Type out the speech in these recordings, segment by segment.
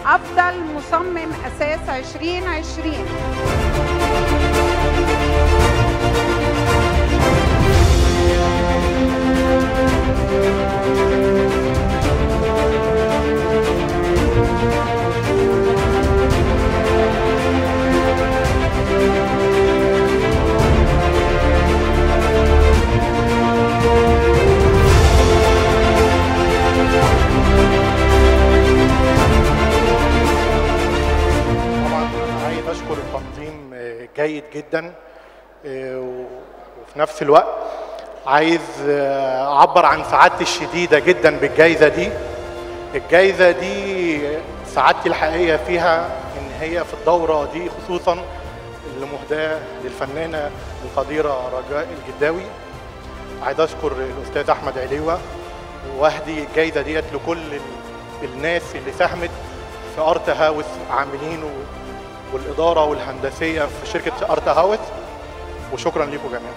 أفضل مصمم أثاث 2020. أشكر التنظيم جيد جدا، وفي نفس الوقت عايز أعبر عن سعادتي الشديدة جدا بالجائزة دي. الجائزة دي سعادتي الحقيقية فيها إن هي في الدورة دي خصوصا اللي مهداة للفنانة القديرة رجاء الجداوي. عايز أشكر الأستاذ أحمد عليوة وأهدي الجائزة ديت لكل الناس اللي ساهمت في أرت هاوس عاملين والإدارة والهندسية في شركة أرت هاوس، وشكرا لكم جميعا.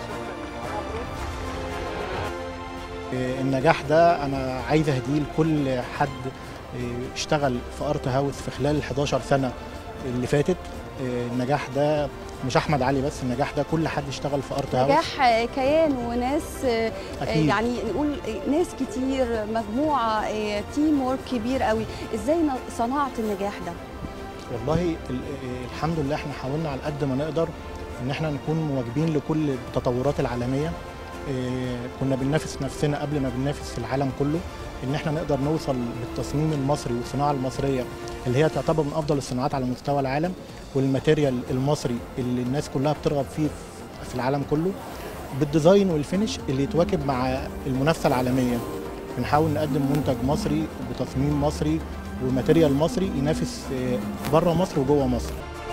النجاح ده أنا عايز أهديه لكل حد اشتغل في أرت هاوس في خلال ال 11 سنة اللي فاتت. النجاح ده مش أحمد علي بس، النجاح ده كل حد اشتغل في أرت هاوس. نجاح كيان وناس أكيد. يعني نقول ناس كتير، مجموعة، تيم وورك كبير قوي. إزاي صنعت النجاح ده؟ والله الحمد لله احنا حاولنا على قد ما نقدر ان احنا نكون مواكبين لكل التطورات العالميه. كنا بننافس نفسنا قبل ما بننافس في العالم كله، ان احنا نقدر نوصل بالتصميم المصري والصناعه المصريه اللي هي تعتبر من افضل الصناعات على مستوى العالم، والماتيريال المصري اللي الناس كلها بترغب فيه في العالم كله، بالديزاين والفينش اللي يتواكب مع المنافسه العالميه. بنحاول نقدم منتج مصري بتصميم مصري وماتيريال مصري ينافس بره مصر وجوه مصر.